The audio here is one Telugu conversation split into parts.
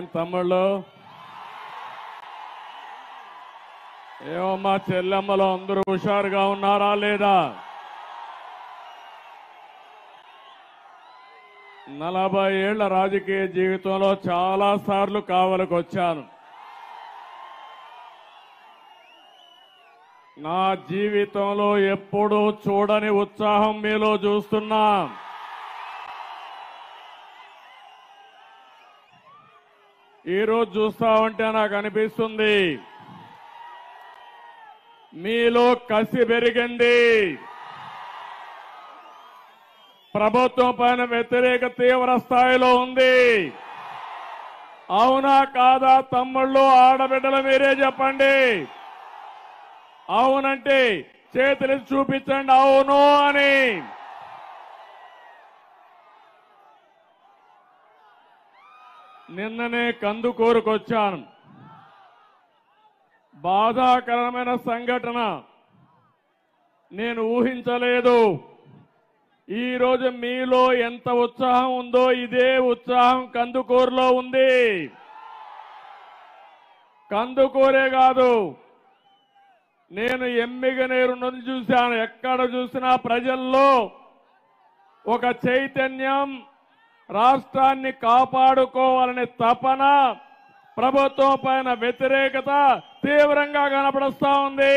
ఏం తమ్ముళ్ళు, ఏమమ్మా చెల్లెమ్మలు అందరూ హుషారుగా ఉన్నారా లేదా? 40 ఏళ్ల రాజకీయ జీవితంలో చాలా సార్లు కావలికి వచ్చాను. నా జీవితంలో ఎప్పుడూ చూడని ఉత్సాహం మీలో చూస్తున్నా. ఈరోజు చూస్తా ఉంటే నాకు అనిపిస్తుంది మీలో కసి పెరిగింది. ప్రభుత్వం పైన వ్యతిరేక తీవ్ర స్థాయిలో ఉంది. అవునా కాదా తమ్ముళ్ళు, ఆడబిడ్డలు మీరే చెప్పండి. అవునంటే చేతులు చూపించండి అవును అని. నిన్ననే కందుకూరుకొచ్చాను. బాధాకరమైన సంఘటన, నేను ఊహించలేదు. ఈ రోజు మీలో ఎంత ఉత్సాహం ఉందో ఇదే ఉత్సాహం కందుకూరులో ఉంది. కందుకూరే కాదు, నేను ఎమ్మిగనూరు నుండి చూశాను. ఎక్కడ చూసినా ప్రజల్లో ఒక చైతన్యం, రాష్ట్రాన్ని కాపాడుకోవాలనే తపన, ప్రభుత్వం పైన వ్యతిరేకత తీవ్రంగా కనపడుస్తా ఉంది.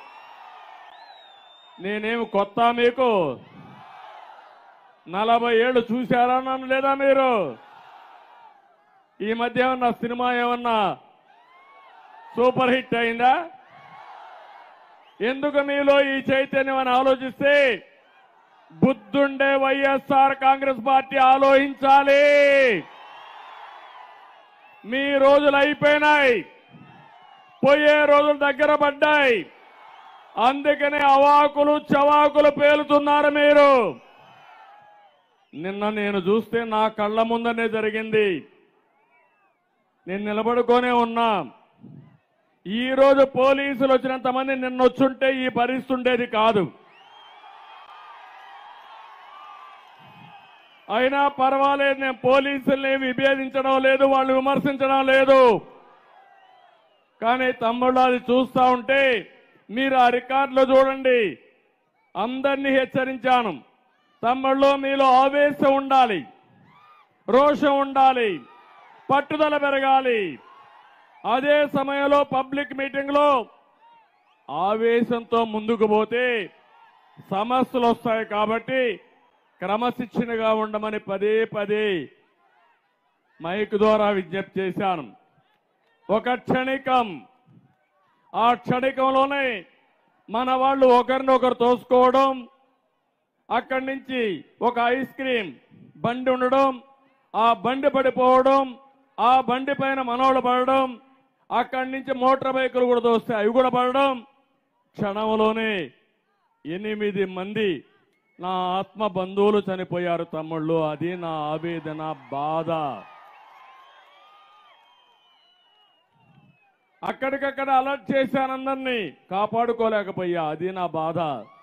నేనేమి కొత్త మీకు? 40 ఏళ్ళు చూశారా నన్ను లేదా మీరు? ఈ మధ్య ఏమన్నా సినిమా ఏమన్నా సూపర్ హిట్ అయిందా? ఎందుకు మీలో ఈ చైతన్యం అని ఆలోచిస్తే, బుద్ధుండే వైఎస్ఆర్ కాంగ్రెస్ పార్టీ ఆలోచించాలి. మీ రోజులు అయిపోయినాయి, పోయే రోజులు దగ్గర పడ్డాయి. అందుకనే అవాకులు చవాకులు పేలుతున్నారు మీరు. నిన్న నేను చూస్తే నా కళ్ళ ముందనే జరిగింది. నేను నిలబడుకొనే ఉన్నా. ఈ రోజు పోలీసులు వచ్చినంత మంది నిన్నొచ్చుంటే ఈ పరిస్థితి ఉండేది కాదు. అయినా పర్వాలేదు, నేను పోలీసుల్ని విభేదించడం లేదు, వాళ్ళు విమర్శించడం లేదు. కానీ తమ్ముళ్ళు అది చూస్తా ఉంటే మీరు ఆ రికార్డులో చూడండి. అందరినీ హెచ్చరించాను, తమ్ముళ్ళు మీలో ఆవేశం ఉండాలి, రోషం ఉండాలి, పట్టుదల పెరగాలి. అదే సమయంలో పబ్లిక్ మీటింగ్ లో ఆవేశంతో ముందుకు పోతే సమస్యలు వస్తాయి. కాబట్టి క్రమశిక్షణగా ఉండమని పదే పదే మైక్ ద్వారా విజ్ఞప్తి చేశాను. ఒక క్షణికం, ఆ క్షణికంలోనే మన వాళ్ళు ఒకరినొకరు తోసుకోవడం, అక్కడి నుంచి ఒక ఐస్ క్రీం బండి ఉండడం, ఆ బండి పడిపోవడం, ఆ బండి పైన మనోళ్ళు పడడం, అక్కడి నుంచి మోటార్ బైకులు కూడా తోస్తాయి, అవి కూడా పడడం. క్షణంలోనే 8 మంది నా ఆత్మ బంధువులు చనిపోయారు తమ్ముళ్ళు. అది నా ఆవేదన, బాధ. అక్కడికక్కడ అలర్ట్ చేశాను, అందరినీ కాపాడుకోలేకపోయా. అది నా బాధ.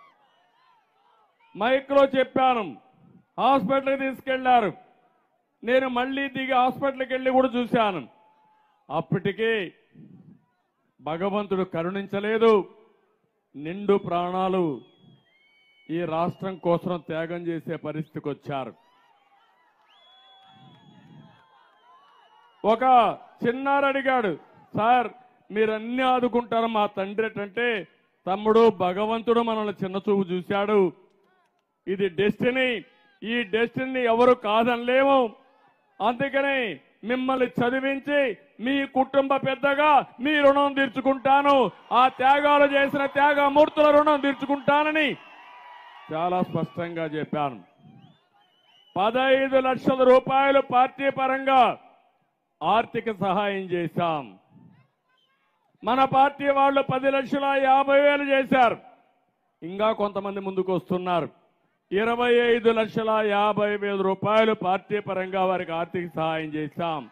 మైక్ లో చెప్పాను, హాస్పిటల్కి తీసుకెళ్లారు. నేను మళ్లీ దిగి హాస్పిటల్కి వెళ్లి కూడా చూశాను. అప్పటికే భగవంతుడు కరుణించలేదు. నిండు ప్రాణాలు ఈ రాష్ట్రం కోసం త్యాగం చేసే పరిస్థితికి వచ్చారు. ఒక చిన్నారు అడిగాడు, సార్ మీరన్నీ ఆదుకుంటారు మా తండ్రి అంటే, తమ్ముడు భగవంతుడు మనల్ని చిన్న చూపు చూశాడు. ఇది డెస్టినీ. ఈ డెస్టినీ ఎవరు కాదనలేము. అందుకని మిమ్మల్ని చదివించి మీ కుటుంబ పెద్దగా మీ రుణం తీర్చుకుంటాను. ఆ త్యాగాలు చేసిన త్యాగమూర్తుల రుణం తీర్చుకుంటానని చాలా స్పష్టంగా చెప్పాను. 15 లక్షల రూపాయలు పార్టీ పరంగా ఆర్థిక సహాయం చేశాం. మన పార్టీ వాళ్ళు 10,50,000 చేశారు. ఇంకా కొంతమంది ముందుకు వస్తున్నారు. 25,50,000 రూపాయలు పార్టీ పరంగా వారికి ఆర్థిక సహాయం చేశాం.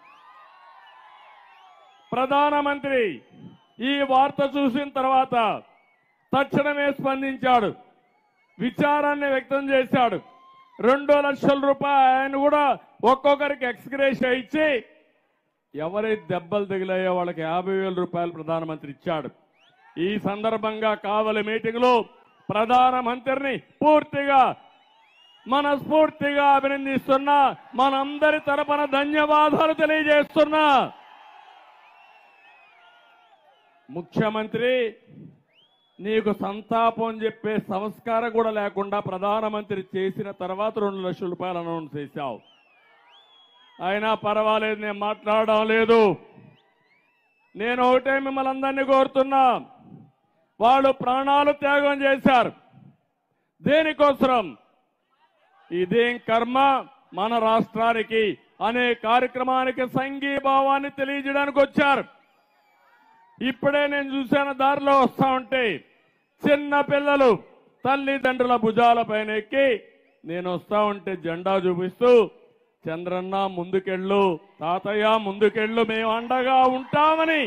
ప్రధానమంత్రి ఈ వార్త చూసిన తర్వాత తక్షణమే స్పందించాడు, విచారాన్ని వ్యక్తం చేశాడు. 2 లక్షల రూపాయలు ఆయన కూడా ఒక్కొక్కరికి ఎక్స్గ్రేషియా ఇచ్చి ఎవరైతే దెబ్బలు తగిలాయో వాళ్ళకి 50,000 రూపాయలు ప్రధానమంత్రి ఇచ్చాడు. ఈ సందర్భంగా కావలి మీటింగ్ లో ప్రధానమంత్రిని పూర్తిగా మనస్ఫూర్తిగా అభినందిస్తున్నా. మనందరి తరపున ధన్యవాదాలు తెలియజేస్తున్నా. ముఖ్యమంత్రి నీకు సంతాపం చెప్పే సంస్కారం కూడా లేకుండా ప్రధానమంత్రి చేసిన తర్వాత 2 లక్షల రూపాయలు అనౌన్స్ చేశావు. అయినా పర్వాలేదు, నేను మాట్లాడడం లేదు. నేను ఒకటే మిమ్మల్ని అందరినీ కోరుతున్నా, వాళ్ళు ప్రాణాలు త్యాగం చేశారు. దేనికోసం? ఇదేం కర్మ మన రాష్ట్రానికి అనే కార్యక్రమానికి సంఘీభావాన్ని తెలియజేయడానికి వచ్చారు. ఇప్పుడే నేను చూశాను, దారిలో వస్తా ఉంటే చిన్న పిల్లలు తల్లిదండ్రుల భుజాల పైన ఎక్కి నేను వస్తా ఉంటే జెండా చూపిస్తూ చంద్రన్న ముందుకెళ్ళు, తాతయ్య ముందుకెళ్ళు, మేము అండగా ఉంటామని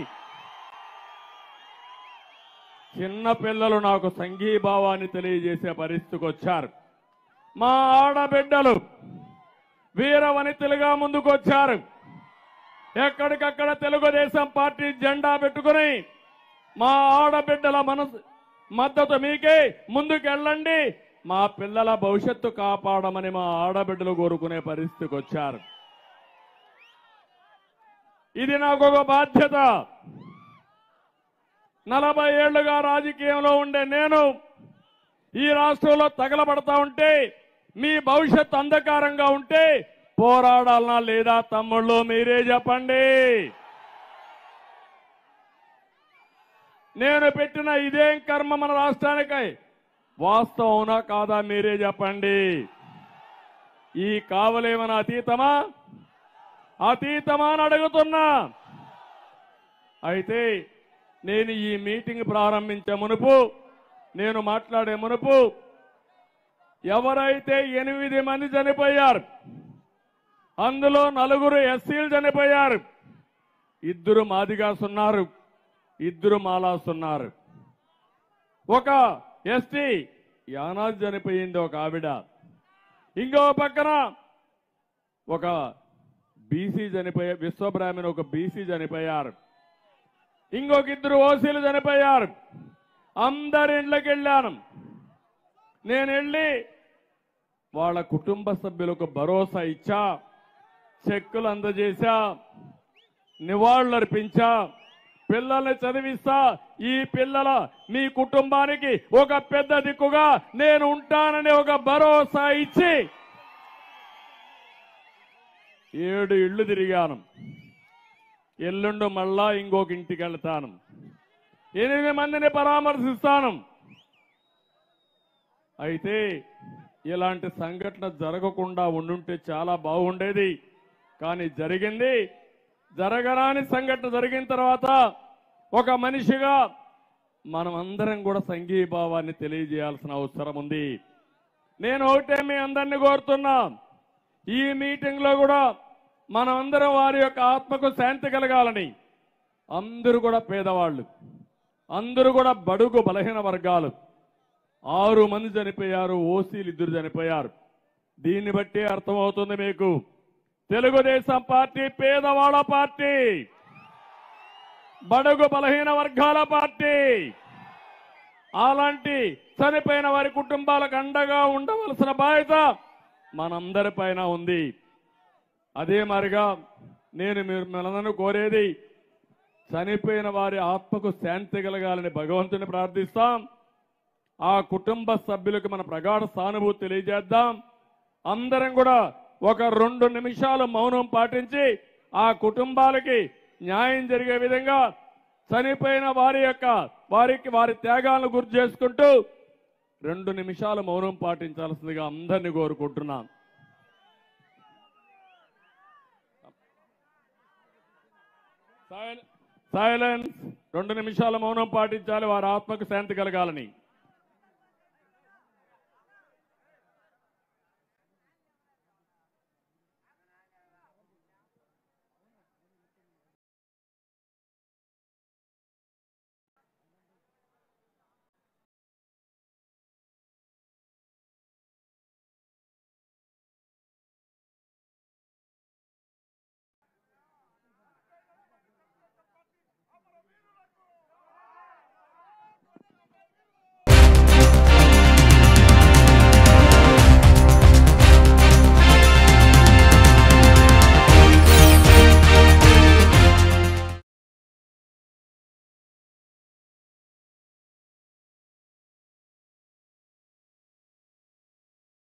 చిన్న పిల్లలు నాకు సంఘీభావాన్ని తెలియజేసే పరిస్థితికి వచ్చారు. మా ఆడబిడ్డలు వీరవనితలుగా ముందుకొచ్చారు. ఎక్కడికక్కడ తెలుగుదేశం పార్టీ జెండా పెట్టుకుని మా ఆడబిడ్డల మద్దతు మీకే, ముందుకెళ్ళండి, మా పిల్లల భవిష్యత్తు కాపాడమని మా ఆడబిడ్డలు కోరుకునే పరిస్థితికి వచ్చారు. ఇది నాకు ఒక బాధ్యత. 40 ఏళ్లుగా రాజకీయంలో ఉండే నేను ఈ రాష్ట్రంలో తగలబడతా ఉంటే, మీ భవిష్యత్తు అంధకారంగా ఉంటే పోరాడాలనా లేదా? తమ్ముళ్ళు మీరే చెప్పండి. నేను పెట్టిన ఇదేం కర్మ మన రాష్ట్రానికి వాస్తవం అవునా కాదా? మీరే చెప్పండి. ఈ కావలేమన్నా అతీతమా? అతీతమా అని అడుగుతున్నా. అయితే నేను ఈ మీటింగ్ ప్రారంభించే మునుపు, నేను మాట్లాడే మునుపు ఎవరైతే 8 మంది చనిపోయారు, అందులో 4 ఎస్సీలు చనిపోయారు, 2 మాదిగాస్ ఉన్నారు, 2 మాలాస్ ఉన్నారు, ఒక ఎస్టీ యానాది చనిపోయింది ఒక ఆవిడ, ఇంకో పక్కన ఒక బీసీ చనిపోయారు, విశ్వబ్రాహ్మణ్ ఒక బీసీ చనిపోయారు, ఇంకొక 2 ఓసీలు చనిపోయారు. అందరి ఇళ్ళకి వెళ్ళాను. నేను వెళ్ళి వాళ్ళ కుటుంబ సభ్యులకు భరోసా ఇచ్చా, చెక్కులు అందజేశా, నివాళులర్పించా, పిల్లల్ని చదివిస్తా. ఈ పిల్లల మీ కుటుంబానికి ఒక పెద్ద దిక్కుగా నేను ఉంటానని ఒక భరోసా ఇచ్చి 7 ఇళ్లు తిరిగాను. ఎల్లుండి మళ్ళా ఇంకొక ఇంటికి వెళ్తాను. 8 మందిని పరామర్శిస్తాను. అయితే ఇలాంటి సంఘటన జరగకుండా ఉండుంటే చాలా బాగుండేది. కానీ జరిగింది. జరగరాని సంఘటన జరిగిన తర్వాత ఒక మనిషిగా మనం అందరం కూడా సంఘీభావాన్ని తెలియజేయాల్సిన అవసరం ఉంది. నేను ఒకటే మీ అందరినీ కోరుతున్నా, ఈ మీటింగ్ లో కూడా మనం అందరం వారి యొక్క ఆత్మకు శాంతి కలగాలని. అందరూ కూడా పేదవాళ్ళు, అందరూ కూడా బడుగు బలహీన వర్గాలు. 6 మంది చనిపోయారు, ఓసీలు 2 చనిపోయారు. దీన్ని బట్టి అర్థమవుతుంది మీకు, తెలుగుదేశం పార్టీ పేదవాళ్ళ పార్టీ, బడుగు బలహీన వర్గాల పార్టీ. అలాంటి చనిపోయిన వారి కుటుంబాలకు అండగా ఉండవలసిన బాధ్యత మనందరిపైన ఉంది. అదే మరిగా నేను మిమ్మల్ని కోరేది, చనిపోయిన వారి ఆత్మకు శాంతి కలగాలని భగవంతుని ప్రార్థిస్తాం. ఆ కుటుంబ సభ్యులకు మన ప్రగాఢ సానుభూతి తెలియజేద్దాం. అందరం కూడా ఒక 2 నిమిషాలు మౌనం పాటించి ఆ కుటుంబాలకి న్యాయం జరిగే విధంగా చనిపోయిన వారి త్యాగాలను గుర్తు చేసుకుంటూ 2 నిమిషాలు మౌనం పాటించాల్సిందిగా అందరినీ కోరుకుంటున్నాం. సైలెన్స్. 2 నిమిషాల మౌనం పాటించాలి, వారి ఆత్మకు శాంతి కలగాలని.